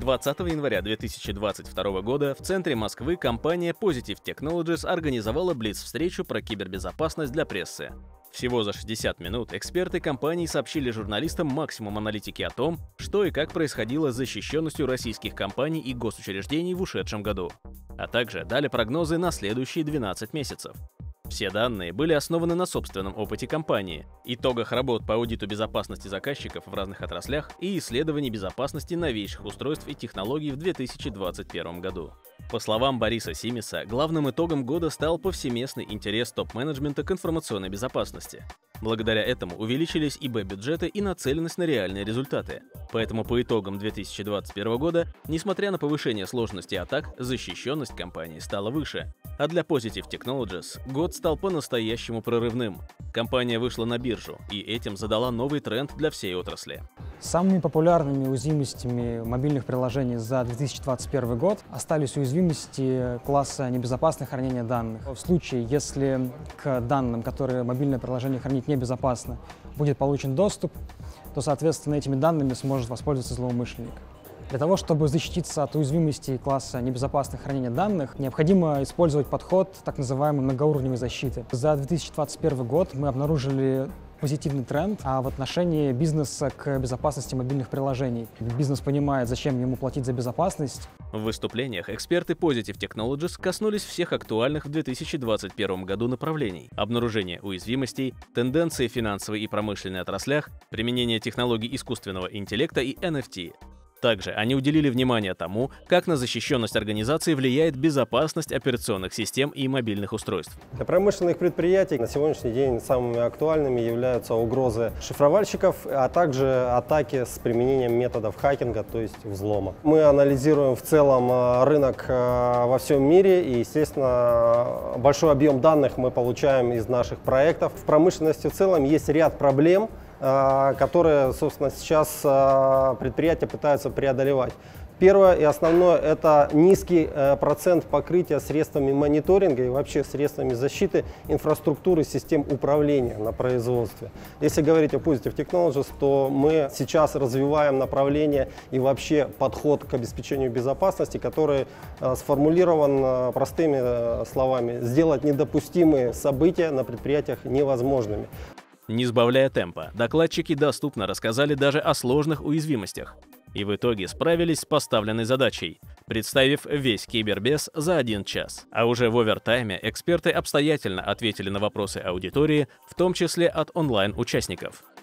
20 января 2022 года в центре Москвы компания Positive Technologies организовала блиц-встречу про кибербезопасность для прессы. Всего за 60 минут эксперты компании сообщили журналистам максимум аналитики о том, что и как происходило с защищенностью российских компаний и госучреждений в ушедшем году, а также дали прогнозы на следующие 12 месяцев. Все данные были основаны на собственном опыте компании, итогах работ по аудиту безопасности заказчиков в разных отраслях и исследований безопасности новейших устройств и технологий в 2021 году. По словам Бориса Симеса, главным итогом года стал повсеместный интерес топ-менеджмента к информационной безопасности. Благодаря этому увеличились ИБ-бюджеты и нацеленность на реальные результаты. Поэтому по итогам 2021 года, несмотря на повышение сложности атак, защищенность компании стала выше. А для Positive Technologies год стал по-настоящему прорывным. Компания вышла на биржу и этим задала новый тренд для всей отрасли. Самыми популярными уязвимостями мобильных приложений за 2021 год остались уязвимости класса небезопасное хранение данных. В случае, если к данным, которые мобильное приложение хранит небезопасно, будет получен доступ, то, соответственно, этими данными сможет воспользоваться злоумышленник. Для того, чтобы защититься от уязвимости класса небезопасное хранение данных, необходимо использовать подход так называемой многоуровневой защиты. За 2021 год мы обнаружили позитивный тренд в отношении бизнеса к безопасности мобильных приложений. Бизнес понимает, зачем ему платить за безопасность. В выступлениях эксперты Positive Technologies коснулись всех актуальных в 2021 году направлений: обнаружение уязвимостей, тенденции в финансовой и промышленной отраслях, применение технологий искусственного интеллекта и NFT. Также они уделили внимание тому, как на защищенность организации влияет безопасность операционных систем и мобильных устройств. Для промышленных предприятий на сегодняшний день самыми актуальными являются угрозы шифровальщиков, а также атаки с применением методов хакинга, то есть взлома. Мы анализируем в целом рынок во всем мире и, естественно, большой объем данных мы получаем из наших проектов. В промышленности в целом есть ряд проблем, которые, собственно, сейчас предприятия пытаются преодолевать. Первое и основное – это низкий процент покрытия средствами мониторинга и вообще средствами защиты инфраструктуры систем управления на производстве. Если говорить о Positive Technologies, то мы сейчас развиваем направление и вообще подход к обеспечению безопасности, который сформулирован простыми словами: сделать недопустимые события на предприятиях невозможными. Не сбавляя темпа, докладчики доступно рассказали даже о сложных уязвимостях. И в итоге справились с поставленной задачей, представив весь кибербез за 1 час. А уже в овертайме эксперты обстоятельно ответили на вопросы аудитории, в том числе от онлайн-участников.